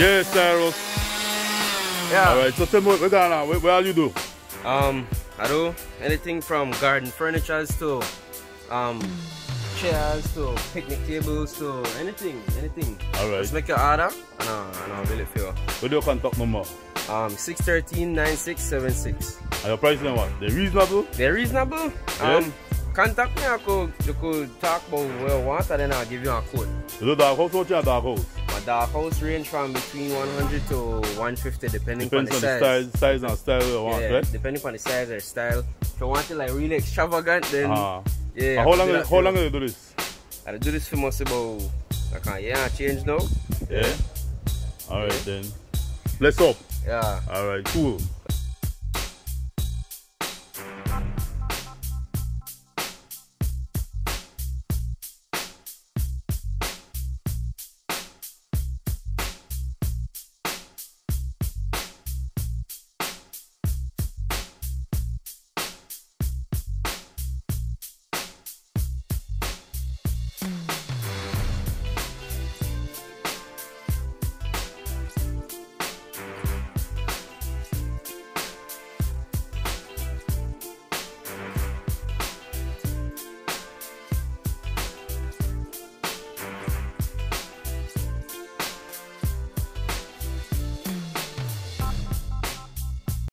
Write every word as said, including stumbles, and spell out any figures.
Yeah, Cyrus. Yeah. Alright, so tell me what we got now. What, what all you do? Um, I do anything from garden furniture to um chairs to picnic tables to anything, anything. Alright. Just make your order and I'll, and I'll bill it for you. What do you contact number? Um, six one three, nine six seven six. And your price then what? They reasonable? They're reasonable. Yeah. Um, contact me. I could, you could talk about what you want and then I'll give you a quote. Is it dark house or your dark house? My dark house range from between one hundred to one fifty depending Depends on the on size. the size, size and style you want, Yeah, right? depending on the size or style. If you want it like really extravagant, then Uh-huh. yeah. And how long, how long do you do this? I do this for most about like a year and change now. Yeah. Alright then. Let's up. Yeah. Alright, cool.